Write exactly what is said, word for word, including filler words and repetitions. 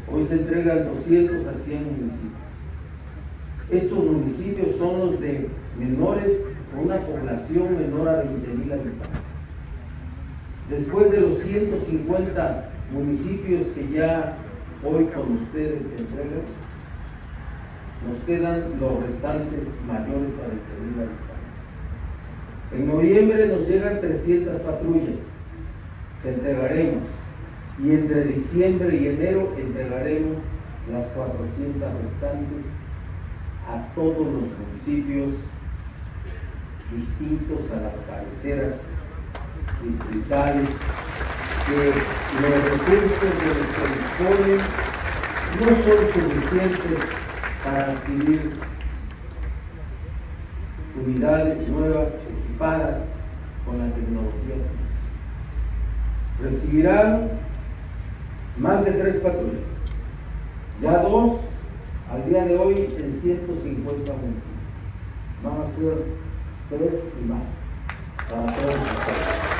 Hoy se entregan doscientos a cien municipios. Estos municipios son los de menores, con una población menor a veinte mil habitantes. Después de los ciento cincuenta municipios que ya hoy con ustedes se entregan, nos quedan los restantes mayores a veinte mil habitantes. En noviembre nos llegan trescientas patrullas que entregaremos, y entre diciembre y enero entregaremos las cuatrocientas restantes a todos los municipios distintos, a las cabeceras distritales, que los recursos de los que disponen no son suficientes para adquirir unidades nuevas equipadas con la tecnología. Recibirán más de tres patrullas, ya dos al día de hoy en ciento cincuenta municipios. Van a ser tres y más para todos nosotros.